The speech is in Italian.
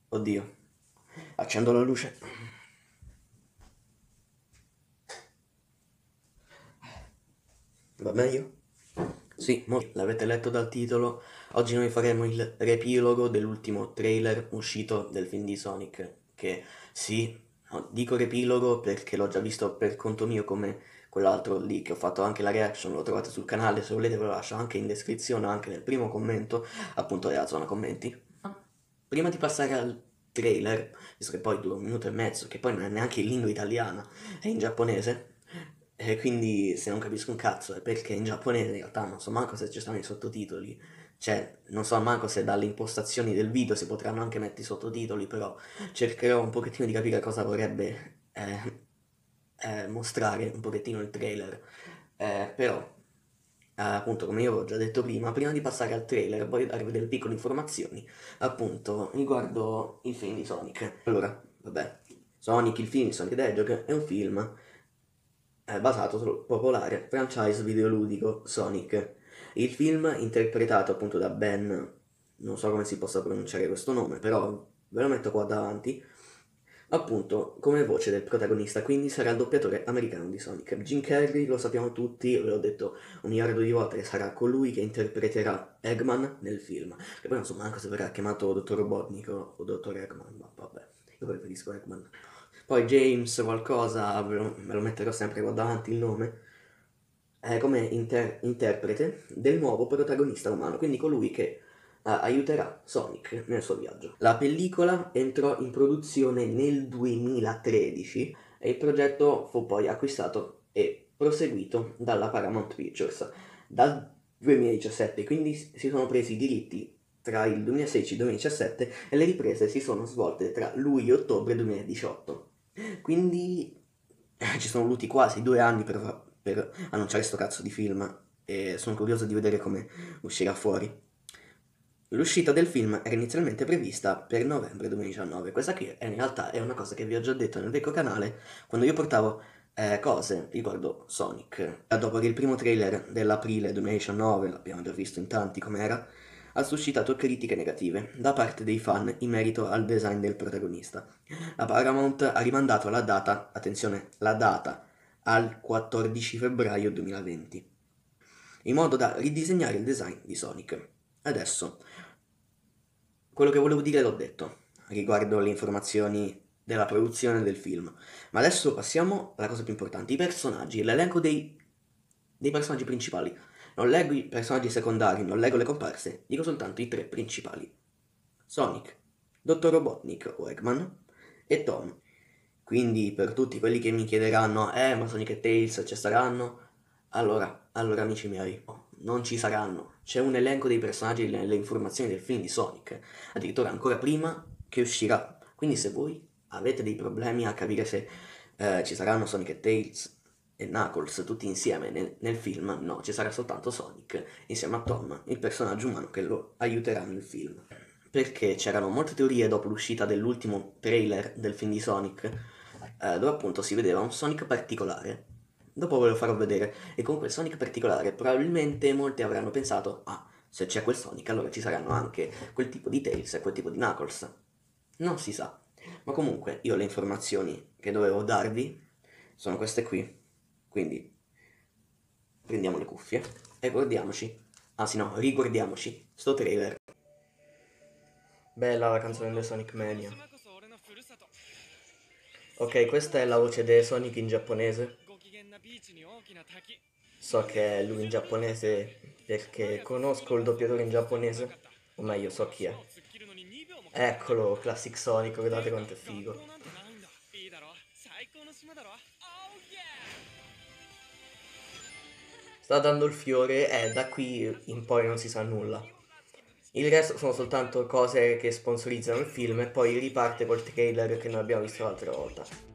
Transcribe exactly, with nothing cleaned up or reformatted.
Oddio, accendo la luce. Va meglio? Sì, mo l'avete letto dal titolo. Oggi noi faremo il riepilogo dell'ultimo trailer uscito del film di Sonic. Che sì, no, dico riepilogo perché l'ho già visto per conto mio come quell'altro lì che ho fatto anche la reaction, lo trovate sul canale, se volete ve lo lascio anche in descrizione, anche nel primo commento, appunto nella zona commenti. Prima di passare al trailer, visto che poi dura un minuto e mezzo, che poi non è neanche in lingua italiana, è in giapponese, e quindi se non capisco un cazzo è perché in giapponese in realtà non so manco se ci stanno i sottotitoli, cioè non so manco se dalle impostazioni del video si potranno anche mettere i sottotitoli, però cercherò un pochettino di capire cosa vorrebbe eh, eh, mostrare un pochettino il trailer, eh, però eh, appunto come io avevo già detto prima, prima di passare al trailer voglio darvi delle piccole informazioni appunto riguardo il film di Sonic. Allora, vabbè, Sonic, il film di Sonic the Hedgehog è un film è basato sul popolare franchise videoludico Sonic. Il film, interpretato appunto da Ben, non so come si possa pronunciare questo nome, però ve lo metto qua davanti, appunto come voce del protagonista, quindi sarà il doppiatore americano di Sonic. Jim Carrey, lo sappiamo tutti, ve l'ho detto un miliardo di volte, sarà colui che interpreterà Eggman nel film. Che poi non so manco se verrà chiamato Dottor Robotnik o, o Dottor Eggman, ma vabbè, io preferisco Eggman. Poi James qualcosa, ve lo, me lo metterò sempre qua davanti il nome, è come inter- interprete del nuovo protagonista umano, quindi colui che eh, aiuterà Sonic nel suo viaggio. La pellicola entrò in produzione nel duemilatredici e il progetto fu poi acquistato e proseguito dalla Paramount Pictures dal duemiladiciassette, quindi si sono presi i diritti tra il duemilasedici e il duemiladiciassette e le riprese si sono svolte tra luglio e ottobre duemiladiciotto. Quindi eh, ci sono voluti quasi due anni per, per annunciare sto cazzo di film e sono curioso di vedere come uscirà fuori. L'uscita del film era inizialmente prevista per novembre duemiladiciannove, questa qui è, in realtà è una cosa che vi ho già detto nel vecchio canale quando io portavo eh, cose riguardo Sonic. Dopo che il primo trailer dell'aprile duemiladiciannove, l'abbiamo già visto in tanti com'era, ha suscitato critiche negative da parte dei fan in merito al design del protagonista. La Paramount ha rimandato la data, attenzione, la data, al quattordici febbraio duemilaventi, in modo da ridisegnare il design di Sonic. Adesso, quello che volevo dire l'ho detto, riguardo le informazioni della produzione del film. Ma adesso passiamo alla cosa più importante, i personaggi, l'elenco dei, dei personaggi principali. Non leggo i personaggi secondari, non leggo le comparse, dico soltanto i tre principali. Sonic, Dottor Robotnik o Eggman e Tom. Quindi per tutti quelli che mi chiederanno, eh ma Sonic e Tails ci saranno? Allora, allora amici miei, non ci saranno. C'è un elenco dei personaggi e delle informazioni del film di Sonic, addirittura ancora prima che uscirà. Quindi se voi avete dei problemi a capire se eh, ci saranno Sonic e Tails e Knuckles tutti insieme nel, nel film, no, ci sarà soltanto Sonic insieme a Tom, il personaggio umano che lo aiuterà nel film. Perché c'erano molte teorie dopo l'uscita dell'ultimo trailer del film di Sonic, eh, dove appunto si vedeva un Sonic particolare. Dopo ve lo farò vedere. E con quel Sonic particolare probabilmente molti avranno pensato, ah, se c'è quel Sonic allora ci saranno anche quel tipo di Tails e quel tipo di Knuckles. Non si sa. Ma comunque io le informazioni che dovevo darvi sono queste qui. Quindi prendiamo le cuffie e guardiamoci, anzi no, riguardiamoci sto trailer. Bella la canzone del Sonic Mania. Ok, questa è la voce di Sonic in giapponese. So che è lui in giapponese perché conosco il doppiatore in giapponese, o meglio so chi è. Eccolo, Classic Sonic, guardate quanto è figo. Sta dando il fiore e da qui in poi non si sa nulla. Il resto sono soltanto cose che sponsorizzano il film e poi riparte col trailer che noi abbiamo visto l'altra volta.